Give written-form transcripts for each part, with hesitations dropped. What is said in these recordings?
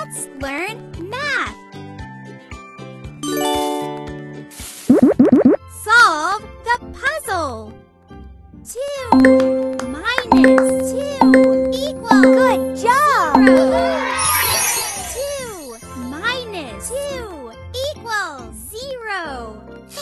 Let's learn math. Solve the puzzle. 2 minus 2 equals Good job! 0. 2 minus 2 equals 0.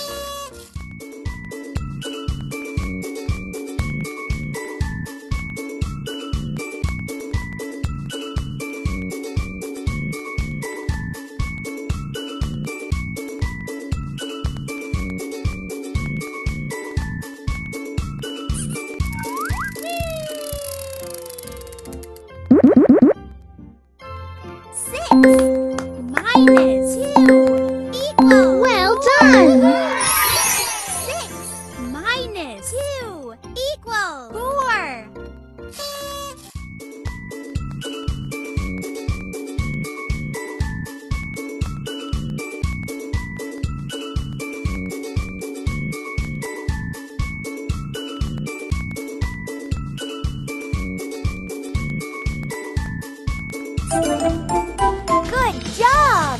Minus 2 equals Well done! 6 minus 2 equals 4. Good job!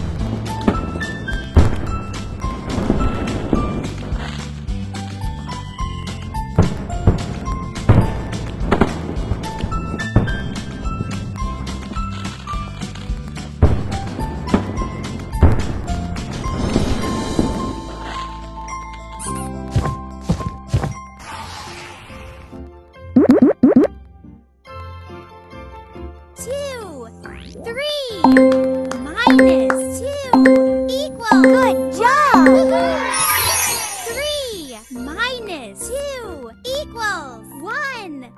Two, 3 minus 2 equals Good job! 3 minus 2 equals 1.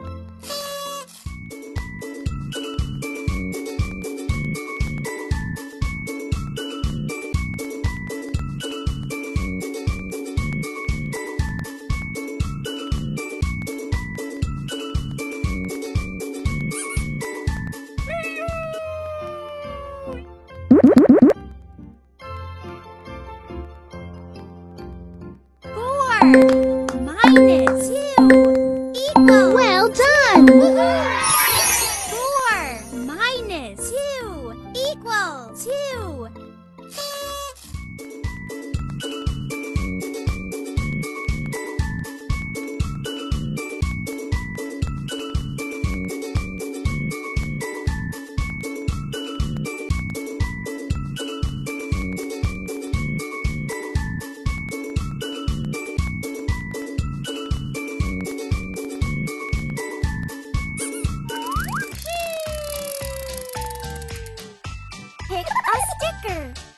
Minus 2 equals Well done! 4 minus 2 equals 2. Pick a sticker.